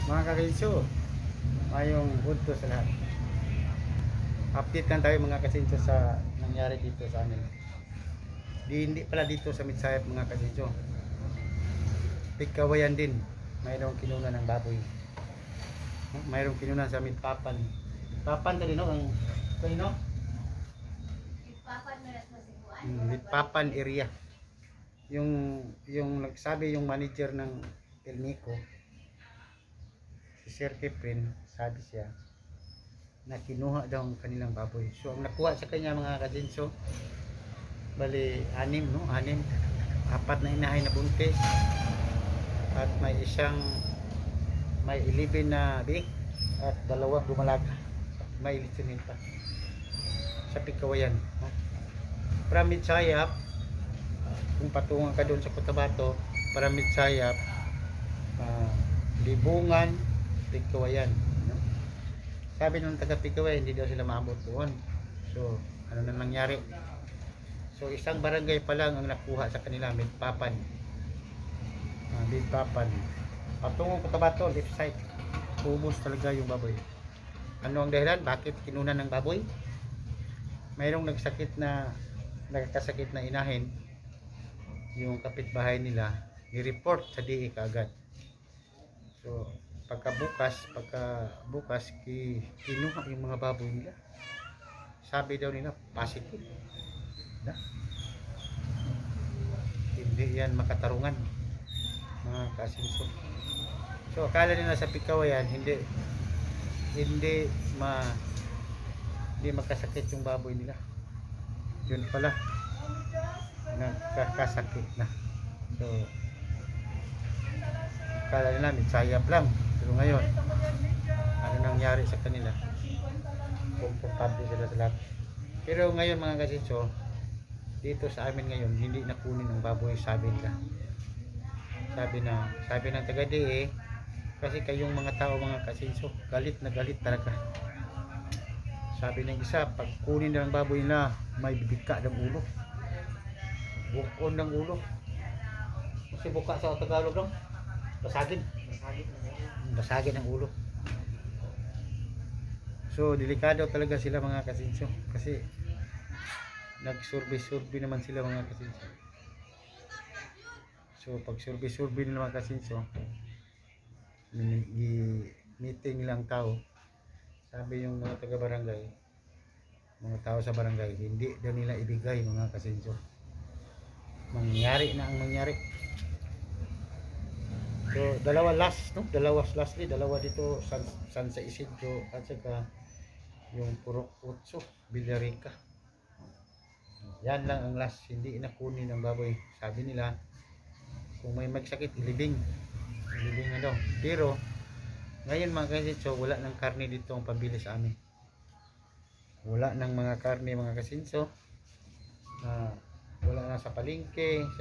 Mga kasinso, mayong punto sa lahat. Update lang tayo mga kasinso sa nangyari dito sa amin. Hindi pala dito sa Mitsayap mga kasinso. Pigkawayan din. Mayroong kinunan ng baboy. Mayroong kinunan sa Mitpapan. Mitpapan tadi no ang kanino? Mitpapan area. Yung nagsabi yung manager ng Telmico, si Sir Keprin, sabi siya na kinuha daw ang kanilang baboy. So ang nakuha sa kanya mga kasinso, bali anim no, anim, apat na inahay na buntis at may 11 na biik at dalawang dumalaga, may litinin pa sa Pigkawayan. From Mitsayap, kung patungan ka doon sa Cotabato, para Mitsayap, Libungan, Pigkawayan, no? Sabi ng taga Pigkawayan, hindi daw sila maabot doon. So ano na nangyari? So isang barangay pa lang ang nakuha sa kanila, Mitpapan. Mitpapan. Patungong Cotabato, left side. Ubos talaga yung baboy. Ano ang dahilan? Bakit kinunan ng baboy? Mayroong nagkasakit na inahin. Yung kapitbahay nila, i-report sa DA kaagad. So pagkabukas kinuha yung mga baboy nila. Sabi daw nila positive. Hindi yan makatarungan mga kasinso. So akala nila sa Pigkawayan hindi makasakit yung baboy nila. Yun pala nagkakasakit na. So akala nila Mitsayap lang, pero ngayon ano nangyari sa kanila, komportable sila sa lahat. Pero ngayon mga kasinso, dito sa amin ngayon hindi nakunin ng baboy, sabi nila. Sabi ng taga DE, kasi kayong mga tao mga kasinso, galit na galit talaga. Sabi ng isa, pag kunin ng baboy na, may bibigka ng ulo, bukon ng ulo. Kasi buka sa Tagalog lang, basagin ang ulo. So delikado talaga sila mga kasinso, kasi nag-survey naman sila mga kasinso. So pag survey naman kasinso, meeting lang tao, sabi yung mga taga barangay, mga tao sa barangay, hindi daw nila ibigay mga kasinso. Mangyari na ang mangyari. So dalawa dito San sa Isidro at saka yung Purok Utso, Villarica. Yan lang ang last, hindi inakunin ng baboy. Sabi nila kung may magsakit, ilibing na daw. Pero ngayon mga kasinso, wala ng karne dito ang pambili sa amin. Wala ng mga karne mga kasinso. Wala na sa palengke, sa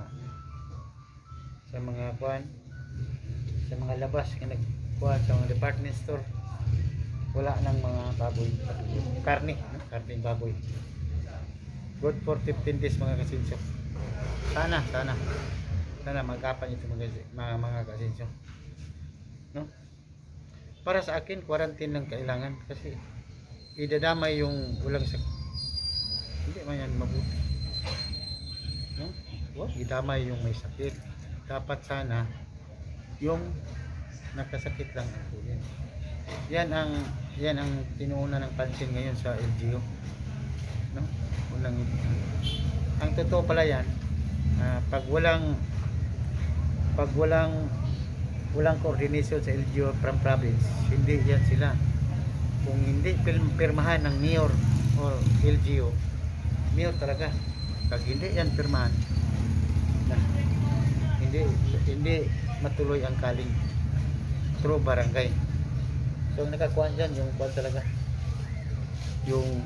mga kuan, sa mga labas na nagkuha sa mga department store. Wala ng mga baboy, karne baboy. Good for 15 days mga kasinso. Sana magapan ito mga kasinso, no? Para sa akin quarantine lang kailangan, kasi idadamay yung ulang sakit, hindi man yan mabuti, no? Wag idamay yung may sakit. Dapat sana yung nakasakit lang ang kulin. Yan ang tinuuna ng pansin ngayon sa LGU, no? Ang totoo pala yan, pag walang coordination sa LGU from province, hindi yan sila. Kung hindi pirmahan ng mayor or LGU, mayor talaga, pag hindi yan pirmahan, hindi matuloy ang kaling through barangay. So nakakuan dyan yung kuan talaga, yung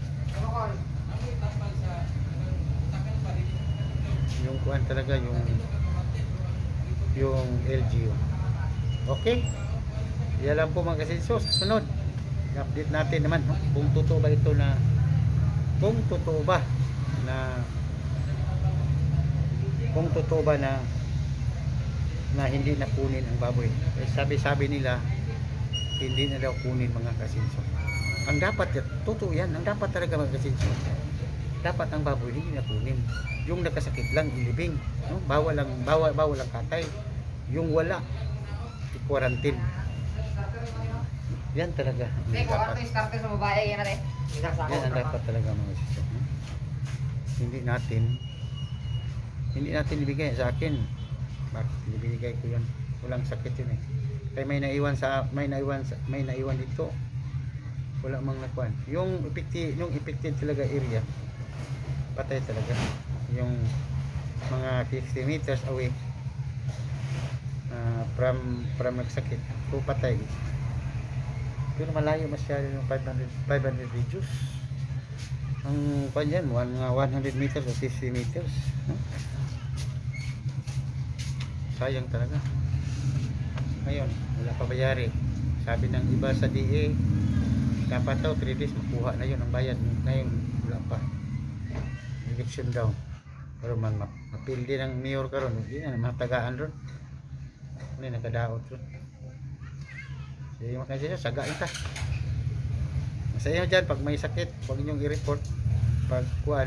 kuan talaga, yung LGU. Okay, yan lang po mga kasinso. Sunod update natin naman kung totoo ba na hindi na kunin ang baboy. Eh, sabi nila hindi na daw kunin mga kasinso. Ang dapat, totoo yan, ang dapat talaga mga kasinso, dapat ang baboy hindi na kunin. Yung nakasakit lang ilibing, no? Bawal lang katay. Yung wala i-quarantine. Yan talaga ang Kung ano dapat. yung starter sa babae, yan natin. Yan ang dapat talaga mga kasinso, no? Hindi natin ibigay sa akin. Bakit ibigay ko yan? Walang sakit yun eh. Kaya may naiwan dito. Wala mang nakuan. Yung affected talaga area, patay talaga. Yung mga 50 meters away from magsakit, so patay. Pero malayo masyado yung 500 radius. Ang kanyan, mga 100 meters o 50 meters. No? Sayang talaga. Ngayon, wala pa bayari. Sabi ng iba sa DA, dapat daw 3 days makuha na yun ang bayad. Ngayon, wala pa. Election daw. Pero man, mapildi ng mayor karon, hindi na matagaan ron. Ano yung nakadaot ron. Sige, makasya siya, sagain ta. Sa inyo dyan, pag may sakit, huwag ninyong i-report. Pag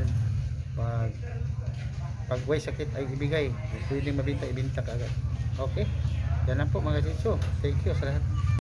may sakit ay ibigay. Pwedeng mabinta, ibinta ka agad. Okay? Yan lang po mga kasinso. Thank you sa lahat.